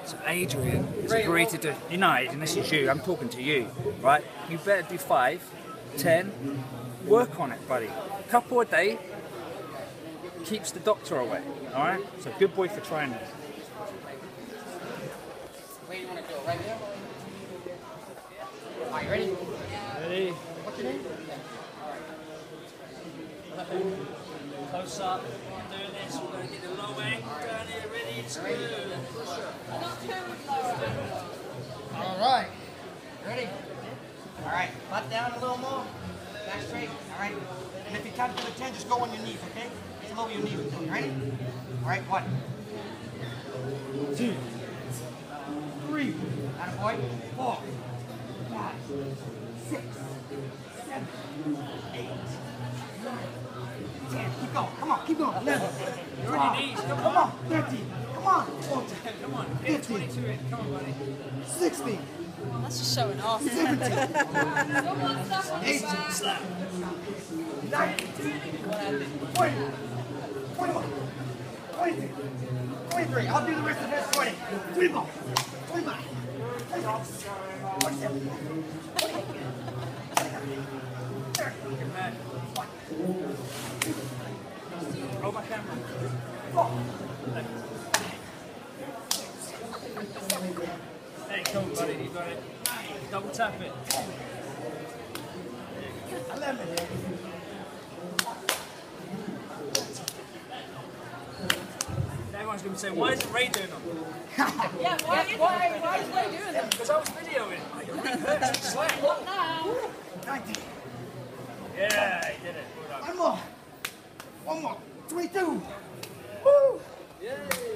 So Adrian has agreed to do United, and this is you, I'm talking to you, right? You better do 5, 10, work on it, buddy. Couple a day keeps the doctor away, alright? So good boy for trying it. Where do you want to do it? Right here? Are you ready? Ready? What's your name? Close up, doing this, we're going to get the low angle down here, ready, screw. Alright. Ready? Alright. Butt down a little more. Back straight. Alright. And if you count to the 10, just go on your knees, okay? Just lower your knees. You ready? Alright, 1, 2, 3. Attaboy. 4, 5, 6, 7, 8, 9, 10. Keep going. Come on, keep going. 11. You're on your knees, come on. 13. Come on. 14. Come on, 15. 22 in, come on, buddy. 16. That's just showing off. 17. 18. 19. 20. 21. 22. 23. I'll do the rest of this. 20. 24. 25. 26. 27. 28. 30. Roll my camera. 4. Hey, come on, buddy, you got it. Double tap it. 11. Everyone's going to say, why isn't Ray doing them? Yeah, why is Ray doing that? Because I was videoing. Oh, your ring hurts, it's slack. What now? 19. Yeah, he did it. Well done. One more. One more. 22. Woo! Yay!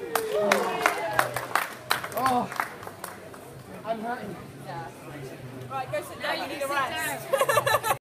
Oh, I'm hurting. Yeah. Right, go sit down. You need a rest.